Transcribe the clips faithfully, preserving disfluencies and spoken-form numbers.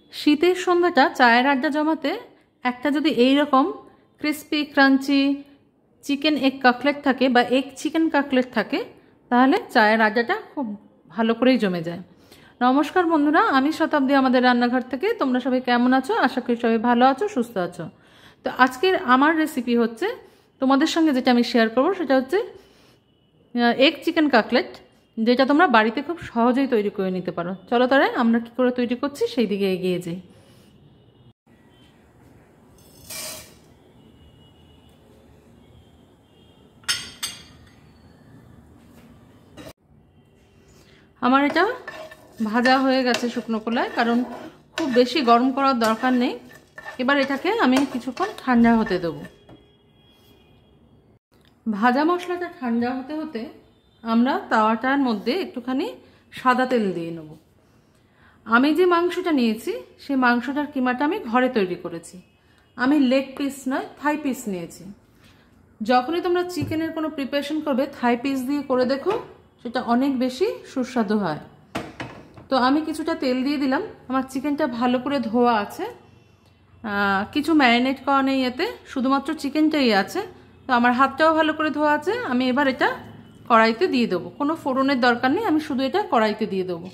শীতের সন্ধ্যাটা চায়ের আড্ডা জমাতে একটা যদি এই রকম crispy crunchy chicken egg cutlet থাকে বা এগ চিকেন কাটলেট থাকে তাহলে চায়ের আড্ডাটা খুব ভালো করেই জমে যায়। নমস্কার বন্ধুরা, আমি শতাব্দী আমাদের রান্নাঘর থেকে। তোমরা সবাই কেমন আছো? আশা করি সবাই ভালো আছো, সুস্থ আছো। তো আজকের আমার রেসিপি হচ্ছে, তোমাদের সঙ্গে যেটা আমি শেয়ার করবো সেটা হচ্ছে এগ চিকেন কাটলেট, যেটা তোমরা বাড়িতে খুব সহজেই তৈরি করে নিতে পারো। চলো তাহলে আমরা কী করে তৈরি করছি সেই দিকে এগিয়ে যাই। আমার এটা ভাজা হয়ে গেছে শুকনো কলায়, কারণ খুব বেশি গরম করার দরকার নেই। এবার এটাকে আমি কিছুক্ষণ ঠান্ডা হতে দেবো। ভাজা মশলাটা ঠান্ডা হতে হতে আমরা তাওয়াটার মধ্যে একটুখানি সাদা তেল দিয়ে নেব। আমি যে মাংসটা নিয়েছি সেই মাংসটার কিমাটা আমি ঘরে তৈরি করেছি। আমি লেগ পিস নয়, থাই পিস নিয়েছি। যখনই তোমরা চিকেনের কোনো প্রিপারেশন করবে থাই পিস দিয়ে করে দেখো, সেটা অনেক বেশি সুস্বাদু হয়। তো আমি কিছুটা তেল দিয়ে দিলাম। আমার চিকেনটা ভালো করে ধোয়া আছে, কিছু ম্যারিনেট করা নেই এতে, শুধুমাত্র চিকেনটাই আছে। তো আমার হাতটাও ভালো করে ধোয়া আছে। আমি এবার এটা কড়াইতে দিয়ে দেবো। কোনো ফোড়নের দরকার নেই, আমি শুধু এটা কড়াইতে দিয়ে দেবো।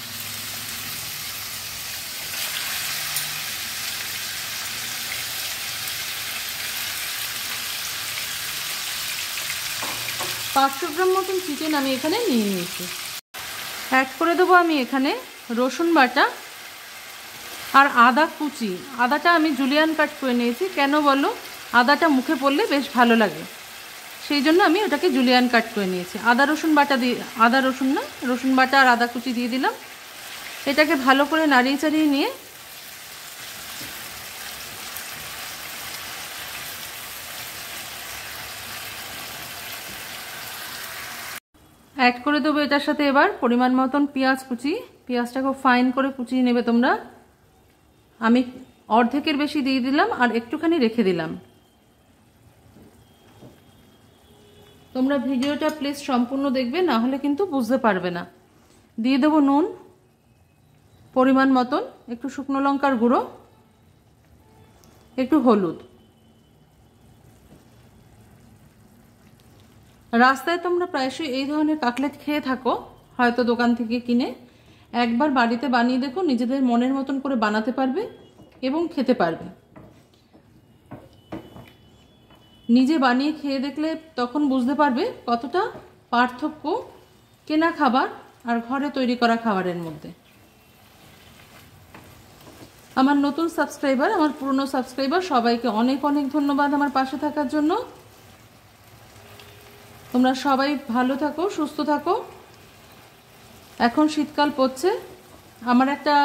পাঁচশো গ্রাম মতন চিকেন আমি এখানে নিয়ে নিয়েছি। অ্যাড করে দেবো আমি এখানে রসুন বাটা আর আদা কুচি। আদাটা আমি জুলিয়ান কাট করে নিয়েছি। কেন বলো? আদাটা মুখে পড়লে বেশ ভালো লাগে, সেই জন্য আমি ওটাকে জুলিয়ান কাট করে নিয়েছি। আদা রসুন বাটা দিয়ে, আদা রসুন না রসুন বাটা আর আদা কুচি দিয়ে দিলাম। এটাকে ভালো করে নাড়িয়ে চাড়িয়ে নিয়ে অ্যাড করে দেবো এটার সাথে এবার পরিমাণ মতন পেঁয়াজ কুচি। পেঁয়াজটা খুব ফাইন করে কুচিয়ে নেবে তোমরা। আমি অর্ধেকের বেশি দিয়ে দিলাম আর একটুখানি রেখে দিলাম। তোমরা ভিডিওটা প্লিজ সম্পূর্ণ দেখবে, না হলে কিন্তু বুঝতে পারবে না। দিয়ে দেবো নুন পরিমাণ মতন, একটু শুকনো লঙ্কার গুঁড়ো, একটু হলুদ। রাস্তায় তোমরা প্রায়শই এই ধরনের কাটলেট খেয়ে থাকো, হয়তো দোকান থেকে কিনে। একবার বাড়িতে বানিয়ে দেখো, নিজেদের মনের মতন করে বানাতে পারবে এবং খেতে পারবে। নিজে বানিয়ে খেয়ে দেখলে তখন বুঝতে পারবে কতটা পার্থক্য কেনা খাবার আর ঘরে তৈরি করা খাবারের মধ্যে। আমার নতুন সাবস্ক্রাইবার, আমার পুরনো সাবস্ক্রাইবার, সবাইকে অনেক অনেক ধন্যবাদ আমার পাশে থাকার জন্য। তোমরা সবাই ভালো থাকো, সুস্থ থাকো। এখন শীতকাল পড়ছে, আমার একটা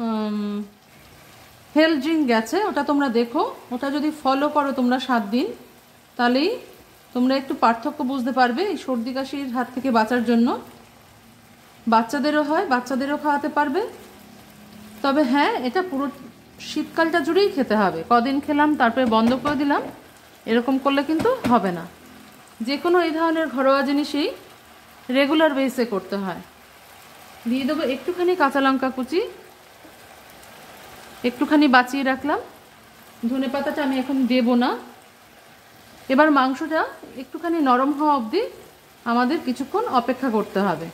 হেলথ ড্রিঙ্ক গেছে, ওটা তোমরা দেখো। ওটা যদি ফলো করো তোমরা সাত দিন, তাহলেই তোমরা একটু পার্থক্য বুঝতে পারবে এই সর্দি কাশির হাত থেকে বাঁচার জন্য। বাচ্চাদেরও হয়, বাচ্চাদেরও খাওয়াতে পারবে। তবে হ্যাঁ, এটা পুরো শীতকালটা জুড়েই খেতে হবে। কদিন খেলাম তারপরে বন্ধ করে দিলাম, এরকম করলে কিন্তু হবে না। যে কোনো এই ধরনের ঘরোয়া জিনিসই রেগুলার বেসে করতে হয়। দিয়ে দেবো একটুখানি কাঁচা লঙ্কা কুচি, একটুখানি বাঁচিয়ে রাখলাম। ধনে পাতাটা আমি এখন দেবো না। এবার মাংসটা একটুখানি নরম হওয়া অবধি আমাদের কিছুক্ষণ অপেক্ষা করতে হবে।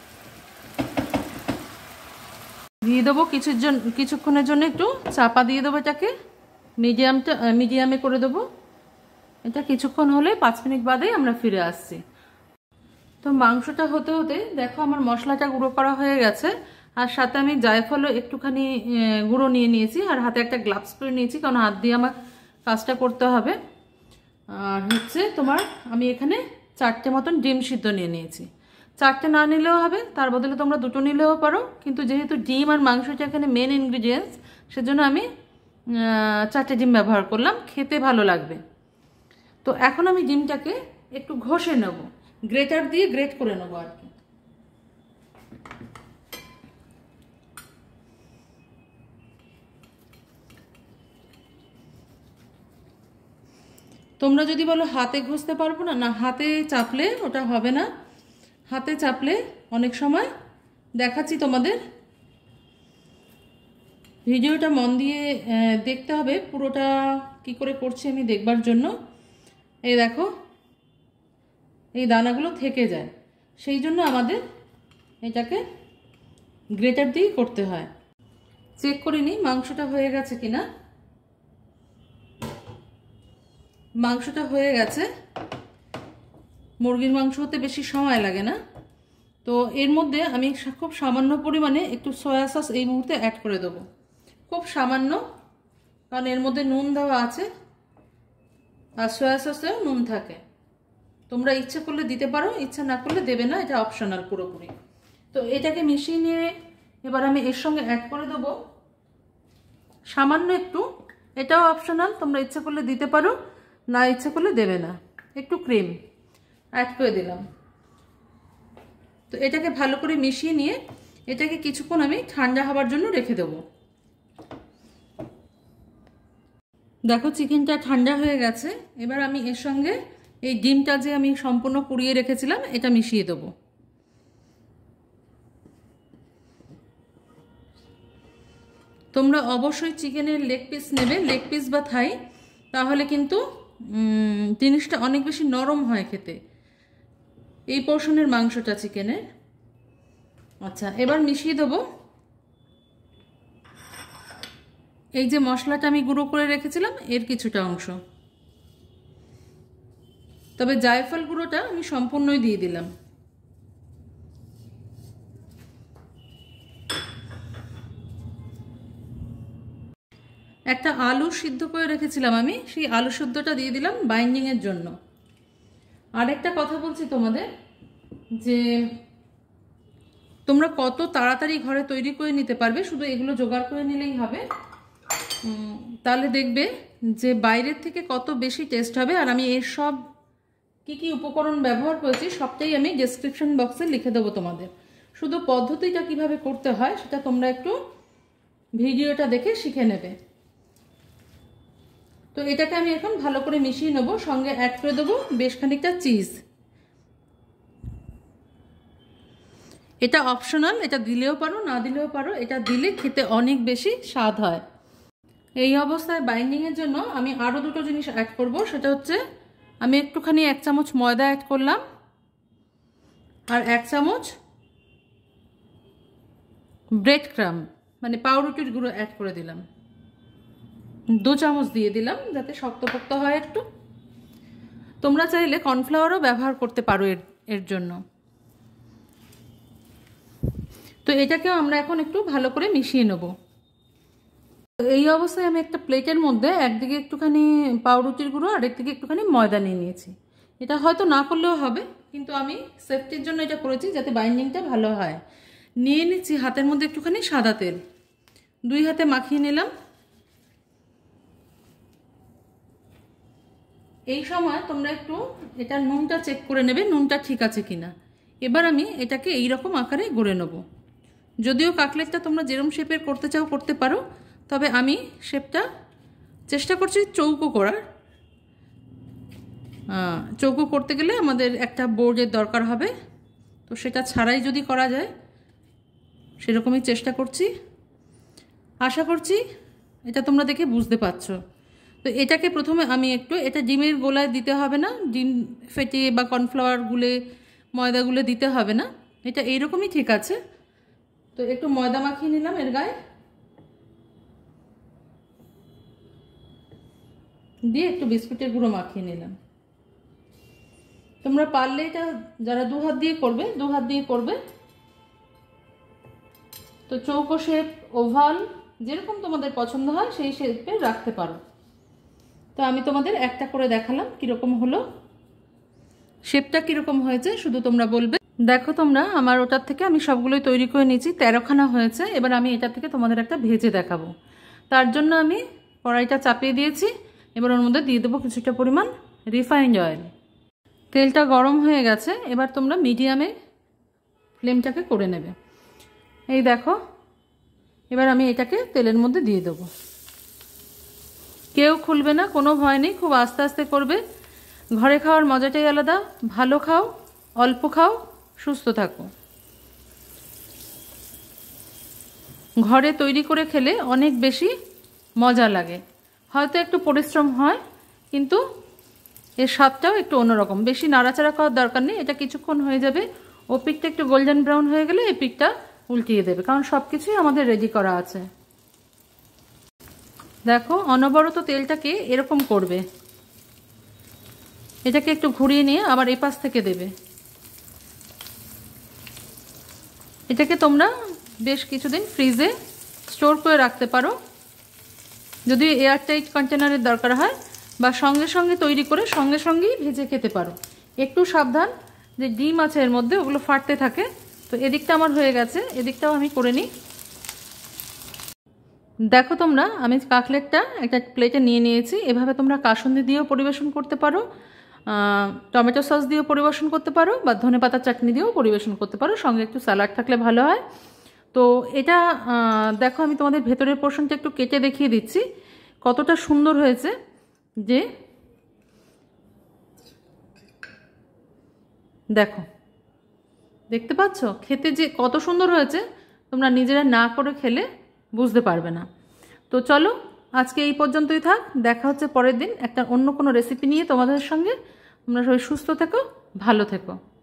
দিয়ে দেবো কিছুর জন্য কিছুক্ষণের জন্য একটু চাপা দিয়ে দেবো এটাকে। মিডিয়ামটা মিডিয়ামে করে দেবো। এটা কিছুক্ষণ হলে পাঁচ মিনিট বাদেই আমরা ফিরে আসছি। তো মাংসটা হতে হতে দেখো আমার মশলাটা গুঁড়ো করা হয়ে গেছে। আর সাথে আমি জায়ফলও একটুখানি গুঁড়ো নিয়ে নিয়েছি, আর হাতে একটা গ্লাভস পরে নিয়েছি, কারণ হাত দিয়ে আমার কাজটা করতে হবে। আর হচ্ছে তোমার আমি এখানে চারটে মতন ডিম সিদ্ধ নিয়ে নিয়েছি। চারটে না নিলেও হবে, তার বদলে তোমরা দুটো নিলেও পারো, কিন্তু যেহেতু ডিম আর মাংসটা এখানে মেন ইনগ্রিডিয়েন্টস, সেজন্য আমি চারটে ডিম ব্যবহার করলাম। খেতে ভালো লাগবে। তো এখন আমি ডিমটাকে একটু ঘষে নেব, গ্রেটার দিয়ে গ্রেট করে নেব আর কি। তোমরা যদি বলো হাতে ঘষতে পারবো না, না হাতে চাপলে ওটা হবে না। হাতে চাপলে অনেক সময় দেখাচ্ছি তোমাদের, ভিডিওটা মন দিয়ে দেখতে হবে, পুরোটা কি করে করছি আমি দেখবার জন্য। এই দেখো এই দানাগুলো থেকে যায়, সেই জন্য আমাদের এটাকে গ্রেটার দিয়ে করতে হয়। চেক করে নিই মাংসটা হয়ে গেছে কিনা। মাংসটা হয়ে গেছে। মুরগির মাংস হতে বেশি সময় লাগে না। তো এর মধ্যে আমি খুব সামান্য পরিমাণে একটু সয়া সস এই মুহূর্তে অ্যাড করে দেবো, খুব সামান্য, কারণ এর মধ্যে নুন দেওয়া আছে আর সয়া সসেও নুন থাকে। তোমরা ইচ্ছা করলে দিতে পারো, ইচ্ছা না করলে দেবে না, এটা অপশনাল পুরোপুরি। তো এটাকে মিশিয়ে নিয়ে এবার আমি এর সঙ্গে অ্যাড করে দেবো সামান্য একটু, এটাও অপশনাল, তোমরা ইচ্ছা করলে দিতে পারো, না ইচ্ছা করলে দেবে না, একটু ক্রিম অ্যাড করে দিলাম। তো এটাকে ভালো করে মিশিয়ে নিয়ে এটাকে কিছুক্ষণ আমি ঠান্ডা হওয়ার জন্য রেখে দেবো। দেখো চিকেনটা ঠান্ডা হয়ে গেছে। এবার আমি এর সঙ্গে এই ডিমটা যে আমি সম্পূর্ণ পুড়িয়ে রেখেছিলাম এটা মিশিয়ে দেবো। তোমরা অবশ্যই চিকেনের লেগ পিস নেবে, লেগ পিস বা থাই, তাহলে কিন্তু জিনিসটা অনেক বেশি নরম হয় খেতে, এই পোর্শনের মাংসটা চিকেনের। আচ্ছা, এবার মিশিয়ে দেবো এই যে মশলাটা আমি গুঁড়ো করে রেখেছিলাম এর কিছুটা অংশ, তবে জায়ফল গুঁড়োটা আমি সম্পূর্ণই দিয়ে দিলাম। একটা আলু সিদ্ধ করে রেখেছিলাম আমি, সেই আলু সিদ্ধটা দিয়ে দিলাম বাইন্ডিংয়ের জন্য। আর একটা কথা বলছি তোমাদের, যে তোমরা কত তাড়াতাড়ি ঘরে তৈরি করে নিতে পারবে, শুধু এগুলো জোগাড় করে নিলেই হবে, তাহলে দেখবে যে বাইরের থেকে কত বেশি টেস্ট হবে। আর আমি এর সব কি কি উপকরণ ব্যবহার করেছি সবটাই আমি ডেসক্রিপশন বক্সে লিখে দেবো তোমাদের। শুধু পদ্ধতিটা কিভাবে করতে হয় সেটা তোমরা একটু ভিডিওটা দেখে শিখে নেবে। তো এটাকে আমি এখন ভালো করে মিশিয়ে নেবো, সঙ্গে অ্যাড করে দেবো বেশ খানিকটা চিজ। এটা অপশনাল, এটা দিলেও পারো না দিলেও পারো, এটা দিলে খেতে অনেক বেশি স্বাদ হয়। এই অবস্থায় বাইন্ডিংয়ের জন্য আমি আরও দুটো জিনিস অ্যাড করব, সেটা হচ্ছে আমি একটুখানি এক চামচ ময়দা অ্যাড করলাম আর এক চামচ ব্রেড ক্রাম্ব মানে পাউরুটির গুঁড়ো অ্যাড করে দিলাম, দু চামচ দিয়ে দিলাম যাতে শক্তপোক্ত হয় একটু। তোমরা চাইলে কর্নফ্লাওয়ারও ব্যবহার করতে পারো এর এর জন্য। তো এটাকেও আমরা এখন একটু ভালো করে মিশিয়ে নেব। এই অবস্থায় আমি একটা প্লেটের মধ্যে একদিকে একটুখানি পাউরুটির গুঁড়ো আর একদিকে একটুখানি ময়দা নিয়ে নিয়েছি। এটা হয়তো না করলেও হবে, কিন্তু আমি সেফটির জন্য এটা করেছি যাতে বাইন্ডিংটা ভালো হয়। নিয়ে নিচ্ছি হাতের মধ্যে একটুখানি সাদা তেল, দুই হাতে মাখিয়ে নিলাম। এই সময় তোমরা একটু এটা নুনটা চেক করে নেবে, নুনটা ঠিক আছে কিনা। এবার আমি এটাকে এই রকম আকারে গড়ে নেব। যদিও কাটলেটটা তোমরা যেরকম শেপের করতে চাও করতে পারো, তবে আমি শেপটা চেষ্টা করছি চৌকো করার। চৌকো করতে গেলে আমাদের একটা বোর্ডের দরকার হবে, তো সেটা ছাড়াই যদি করা যায় সেরকমই চেষ্টা করছি। আশা করছি এটা তোমরা দেখে বুঝতে পারছো। তো এটাকে প্রথমে আমি একটু, এটা ডিমের গোলায় দিতে হবে না, ডিম ফেটিয়ে বা কর্নফ্লাওয়ার গুলে ময়দা গুলে দিতে হবে না, এটা এইরকমই ঠিক আছে। তো একটু ময়দা মাখিয়ে নিলাম এর গায়ে, দিয়ে একটু বিস্কুটের গুঁড়ো মাখিয়ে নিলাম। তোমরা পারলে এটা যারা দু হাত দিয়ে করবে দু হাত দিয়ে করবে। তো চৌকো শেপ, ওভাল, যেরকম তোমাদের পছন্দ হয় সেই শেপে রাখতে পারো। তো আমি তোমাদের একটা করে দেখালাম কিরকম হলো, শেপটা কিরকম হয়েছে শুধু তোমরা বলবে। দেখো তোমরা আমার ওটার থেকে আমি সবগুলোই তৈরি করে নিয়েছি, তেরোখানা হয়েছে। এবার আমি এটা থেকে তোমাদের একটা ভেজে দেখাবো। তার জন্য আমি কড়াইটা চাপিয়ে দিয়েছি। এবার ওর মধ্যে দিয়ে দেবো কিছুটা পরিমাণ রিফাইন্ড অয়েল। তেলটা গরম হয়ে গেছে, এবার তোমরা মিডিয়ামে ফ্লেমটাকে করে নেবে। এই দেখো, এবার আমি এটাকে তেলের মধ্যে দিয়ে দেবো। কেউ খুলবে না, কোনো ভয় নেই, খুব আস্তে আস্তে করবে। ঘরে খাওয়ার মজাটাই আলাদা। ভালো খাও, অল্প খাও, সুস্থ থাকো। ঘরে তৈরি করে খেলে অনেক বেশি মজা লাগে। হয়তো একটু পরিশ্রম হয়, কিন্তু এর স্বাদটাও একটু অন্যরকম। বেশি নাড়াচাড়া করার দরকার নেই, এটা কিছুক্ষণ হয়ে যাবে। ও পিঠটা একটু গোল্ডেন ব্রাউন হয়ে গেলে এই পিঠটা উল্টিয়ে দেবে, কারণ সব কিছুই আমাদের রেডি করা আছে। দেখো অনবরত তেলটাকে এরকম করবে, এটাকে একটু ঘুরিয়ে নিয়ে আবার এই পাশ থেকে দেবে। এটাকে তোমরা বেশ কিছুদিন ফ্রিজে স্টোর করে রাখতে পারো, যদি এয়ারটাইট কন্টেনারের দরকার হয়, বা সঙ্গে সঙ্গে তৈরি করে সঙ্গে সঙ্গেই ভেজে খেতে পারো। একটু সাবধান, যে ডিম আছে এর মধ্যে, ওগুলো ফাটতে থাকে। তো এদিকটা আমার হয়ে গেছে, এদিকটাও আমি করে নিই। দেখো তোমরা, আমি কাটলেটটা একটা প্লেটে নিয়ে নিয়েছি। এভাবে তোমরা কাসুন্দি দিয়েও পরিবেশন করতে পারো, টমেটো সস দিয়েও পরিবেশন করতে পারো, বা ধনেপাতা চাটনি দিয়েও পরিবেশন করতে পারো। সঙ্গে একটু স্যালাড থাকলে ভালো হয়। তো এটা দেখো, আমি তোমাদের ভেতরের পোর্শনটা একটু কেটে দেখিয়ে দিচ্ছি কতটা সুন্দর হয়েছে। যে দেখো, দেখতে পাচ্ছ খেতে যে কত সুন্দর হয়েছে, তোমরা নিজেরা না করে খেলে বুঝতে পারবে না। তো চলো আজকে এই পর্যন্তই থাক, দেখা হচ্ছে পরের দিন একটা অন্য কোনো রেসিপি নিয়ে তোমাদের সঙ্গে। তোমরা সবাই সুস্থ থেকো, ভালো থেকো।